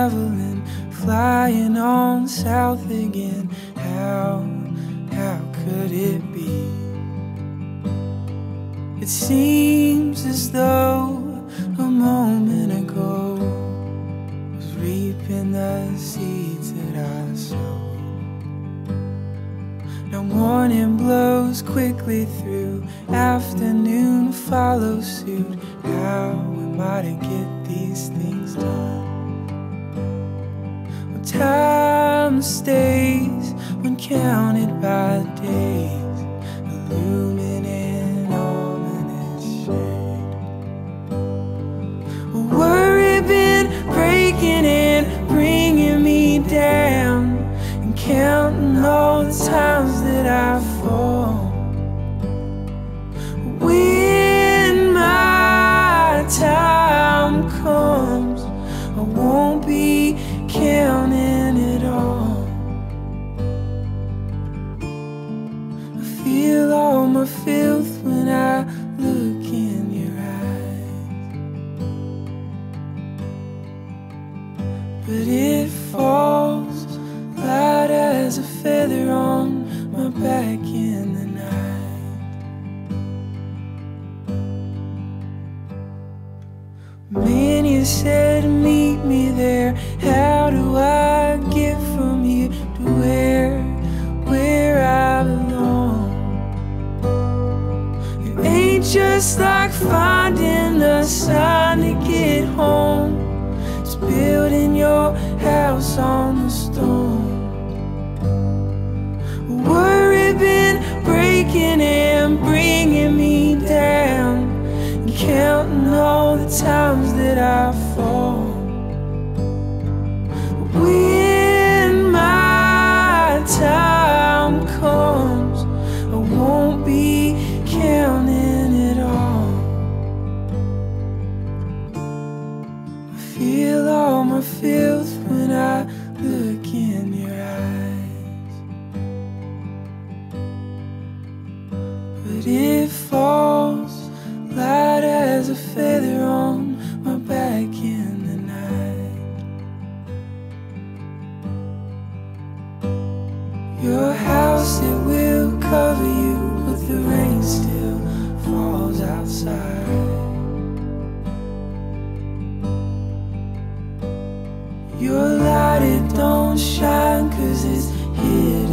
traveling, flying on south again. How could it be? It seems as though a moment ago was reaping the seeds that I sowed. Now morning blows quickly through, afternoon follows suit. How am I to get these things done? Well, time stays when counted by days, illuminating ominous shade. Worry been breaking and bringing me down, and counting all the times that I fall. When my time comes, I won't be counting it all. I feel all my filth when I look in your eyes, but it falls light as a feather on my back in the night. Many said meet me there. How do I get from here to where I belong? It ain't just like finding a sign to get home. It's building your house on the stone. Worry been breaking and bringing me down, and counting all the times that I fall. When my time comes, I won't be counting it all. I feel all my filth when I look in your eyes, but it falls light as a feather on my back in the night. Your house, it will cover you, but the rain still falls outside. Your light, it don't shine 'cause it's hidden